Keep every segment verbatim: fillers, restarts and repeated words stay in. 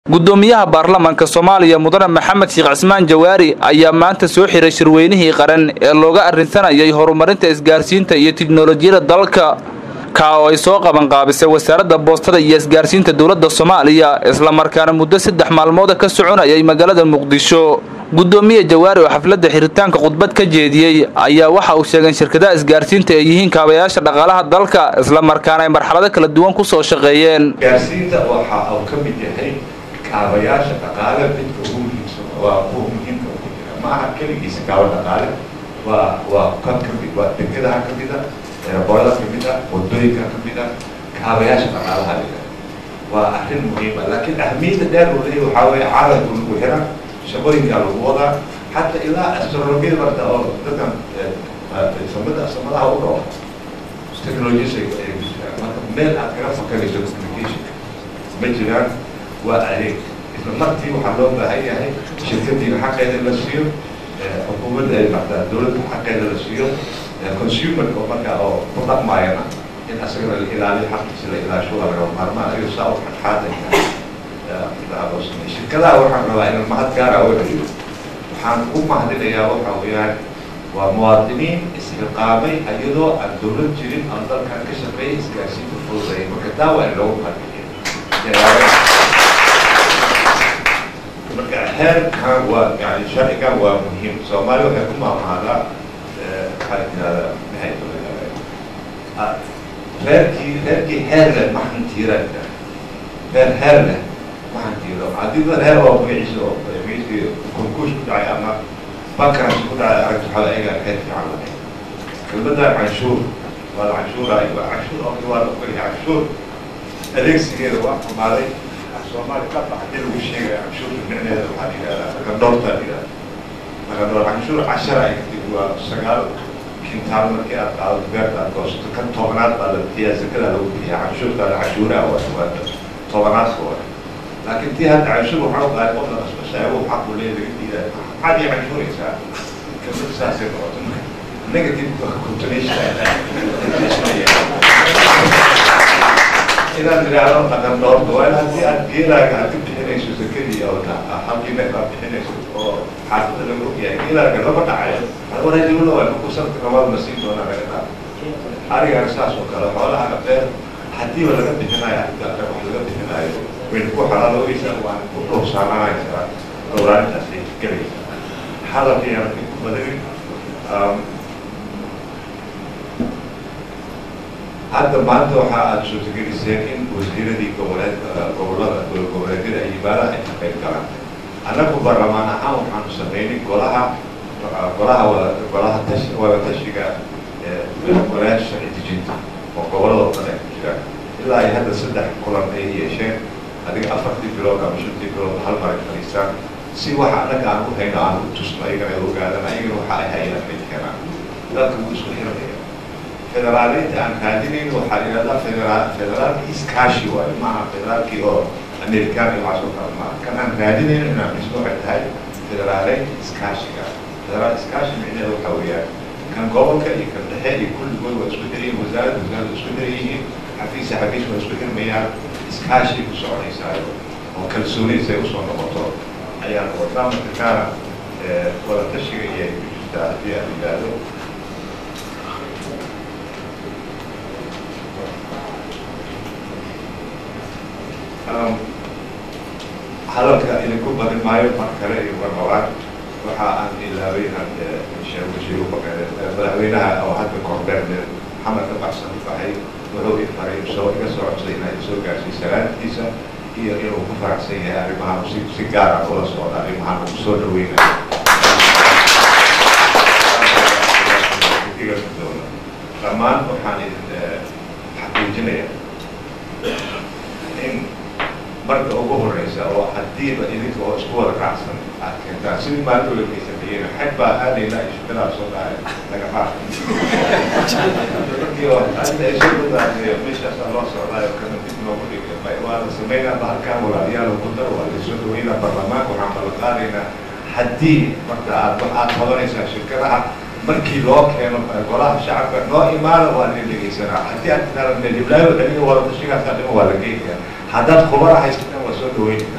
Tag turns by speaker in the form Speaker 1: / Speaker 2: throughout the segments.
Speaker 1: gudoomiyaha baarlamaanka Soomaaliya mudane Maxamed Sheekh Cismaan Jawaari ayaa maanta soo xiray shirweynihii qaran ee looga arinsanayay horumarinta isgaarsiinta iyo tiknoolajiyada dalka ka oo ay soo qaban qaabisay wasaaradda boostada iyo isgaarsiinta dawladda Soomaaliya isla markaana muddo saddex maalmood ka soconayay magaalada Muqdisho. gudoomiye Jawaari oo xafladda xiritaanka khudbad ka jeediyay ayaa waxa uu sheegay shirkadaha isgaarsiinta ay yihiin kaabayaasha dhaqaalaha dalka isla markaana ay marxalado kala duwan ku soo shaqeeyeen.
Speaker 2: isgaarsiinta waxa uu ka mid yahay kaabayaasha dhaqaalaha midka ugu muhiimsan waa kuwa muhiimka u jira ma aha kaligiisa kaaba dhaqaale waa waa kan ka mid waa dekedaha ka mid ah boolada ka mid ah wadooyinka ka mid ah kaabayaasha dhaqaalaha waa arrin muhiim ah laakiin ahmiyadda dheer uu leeyahay waxaa weeye caalamku lagu xiraa shaqooyinka lagu wadaa xataa ilaa astronomiyada marta oo dadkan samada samadaha u dhaco technologies ay ku jiraan marka meel aad kaga fakarayso communication ma jiraan waa adeeg isla martii waxaa loo baahan yahay shirkadiina xaqeeda la siiyo xukuumadda ay martaa dowladda xaqeeda la siiyo consumer oo markaa oo ku dhaqmaayana in asagana la ilaaliyo xaqiisa la ilaasho waa laga maarmaan ayuu saa u xaqaadayna shirkadaha waxaan rabaa inaan mahad gaara u celiyo waxaan u mahadinayaa waxa weeyaan waa muwaadiniin isxilqaamay iyadoo aan dowlad jirin aan dalkan ka shaqeeyay isgaarsiinta fududeeyay marka taa waa in loogu mahadceliyo marka heerkan waa yani sharcigan waa muhiim soomaaliya waxay ku maamahdaa maxaa tirahdaa maxay reerkii reerkii heer leh maxantiiraan reer heer leh maxantiiro haddii dad heer oo magaciisa oo magaciisa konkuurs ku dhacay ama bankaras ku dhacay aragti waxaa ayagaa heer fiican lahayd kelmadan canshuur waa la canshuuraayo waa canshuur oo waa la ogolyahay canshuur adeegsigeeda waa xumaaday Soomaali ka baxay lagu sheegay canshuur micneeda waxaa yiraahdaa qandhoorta yiraahdaa qandhoor canshuur cashar ay waa sagaal kintaal markii aad qaado beerta aad goosato kan tobanaad baa la bixiyaa zakada lagu bixiyaa canshuurta la canshuuraha waa tobanaad waa laakiin tii hadda canshuur waxaa u qaaday qof la qasbashay uu xaq u leeyahay diidaa maxaad ii canshuuraysaa kamid saasay noqoto negative connotation إذا نرجع نقدم دور دوال هذه أديلا كانت بحنيش سكري أو لا حقي ما كان بحنيش أو حتى لو يعني إلا كذا ما تعال هذا ولا يقول له أنا كوسر كمان مسيط وأنا كذا أرجع أساس وكذا ولا أنا غير حتى ولا قد بحناية حتى ولا قد بحناية وين كو حلال ويسا وأنا كو سامع يسا دوران تسليم كذي هذا في أنا في بدري hadda maanta waxa aad suurtageliseen in wasiiradii goboleed gobolada goboleedyada ay yimaadaan ay ka qayb galaan annagu baarlamaan ahaan waxaanu sameynay golaha golaha golaha tashi wada tashiga golaha sharci dejinta oo gobolada oo dhan ay ku jiraan ilaa ay hadda saddex kulan ay yeesheen adiga afartii bilood ama shantii bilood hal mar ay fadhiistaan si waxa annaga aan u hayno aan u tusno ayagana ay ogaadaan ayagana waxa ay hayaan mid keenaan dalka wuu isku xiranaya federaaliyadda aan raadinayn waxaa yidhahdaa federaal federaalka iskaashi waayo maaha federaalkii oo amerikaan iyo waxaas oo kale maaha kan aan raadinayn inaan dhisno waxay tahay federaaleynta iskaashiga federaal iskaashi micneheeda waxaa weeyaan kan gobolka iyo kan dhexe iyo kulligood waa isku xiriyin wasaaradda wasaaradda isku xiran yihiin xafiisa xafiis waa isku xirmayaan iskaashi ku soconaysaayo oo kalsoonidiisa ay usoo noqoto ayaan wadaa marka kaana wada tashiga iyo ay ku jirtaa haddii aan yidhaahdo hadalka idinku badin maayo mar kale iyo mar labaad waxa aan ilaaway inaan sheego madaxweynaha oo hadda korbeer maxamed ka baxsan u baxay wuxuu ifaray soo iga soo codsaday inay soo gaarsiiyo salaantiisa iyo inuu ku faraxsan yahay arrimahan si si gaar ah ula socda arrimahan uu soo dhaweynayo dhammaan waxaan idin xaqiijinayaa in marka ugu horeysa oo hadiiba idinka oo isku wada raacsan aad keentaan sidii maalin dowlad ay sameeyeen xag baa aadayna ay shaqadaa soo dhacay laga qaatay markii oo hadda ay soo wadaadeen meeshaas loo socdaayo kana dib loogu dhigay waa la sameynaa bahalkan walaalayaal ugu dar waa la soo dhaweynaa baarlamaanka waxaan ballan qaadaynaa haddii marka aad waxaad qabanaysaa shirkadaha markii loo keeno golaha shacabka noo imaana waa la dhegeysanaa haddii aad tidhaahdo meel hiblaayo dhaliyo wada tashigaas dhimo waa la geynayaa haddaad khubara haystaan waa soo dhaweynaysaa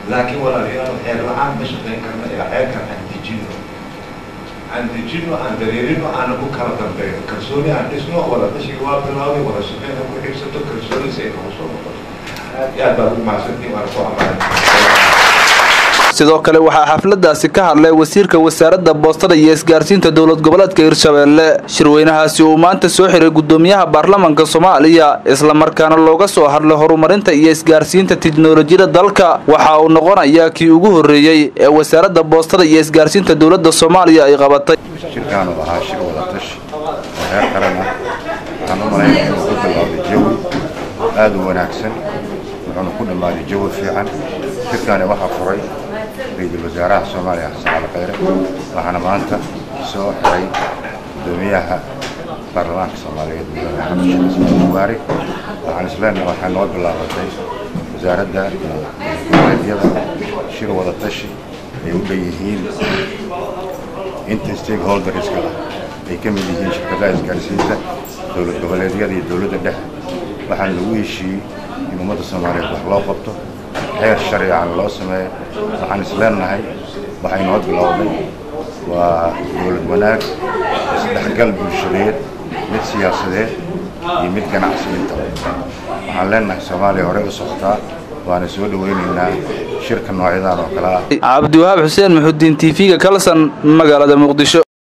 Speaker 2: laakiin walaalayaal xeer la'aan ma shaqayn karna ee xeerkan aan dejino aan dejino aan dareerino aan ku kala dambayno kalsooni aan dhisno wada tashiga waa bilowday wada shaqayn ku xigsato kalsooni si ay u soo noqoto aad baa u mahadsantihiin waan soo amaanan
Speaker 1: sidoo kale waxaa xafladaasi ka hadlay wasiirka wasaaradda boostada iyo isgaarsiinta dowlad goboleedka Hirshabelle shirweynahaasi uu maanta soo xiray gudoomiyaha baarlamaanka Soomaaliya isla markaana looga soo hadlay horumarinta iyo isgaarsiinta tiknoolajiyada dalka waxa uu noqonayaa kii ugu horeeyay ee wasaaradda boostada iyo isgaarsiinta dowladda Soomaaliya ay qabatay
Speaker 3: shirkaan oo ahaa shir wada tashi heer qaran ah waxaan u maleynayaa inuu ku bilowday jawi aad u wanaagsan wuxuuna ku dhamaaday jawi fiican shirkaani waxaa furay ra'iisul wasaaraha Soomaaliya Xasan Khayre waxaana maanta soo xiray gudoomiyaha baarlamaanka Soomaaliyeed Maxamed Sheikh Ismaan Jawaari waxaan isleenahay waxaa noo bilaabatay wasaaradda goboleedyada shir wada tashi ay u leeyihiin inta stakeholderska ay ka mid yihiin shirkadaha isgaarsiinta dowlad goboleedyada iyo dowladda dhexe waxaan lagu heshiiyey in ummadda Soomaaliyeed wax loo qabto heer sharciyan loo sameeyo waxaan isleenahay waxay noo bilowday waa dowlad wanaag isdhexgal bulshadeed mid siyaasadeed iyo mid ganacsi inta waxaan leenahay Soomaaliya hore u socotaa waana soo dhaweynaynaa shirka noocyadan oo kale ah
Speaker 1: Cabdiwahaab Xuseen Muxudiin T V-ga Kalsan magaalada Muqdisho.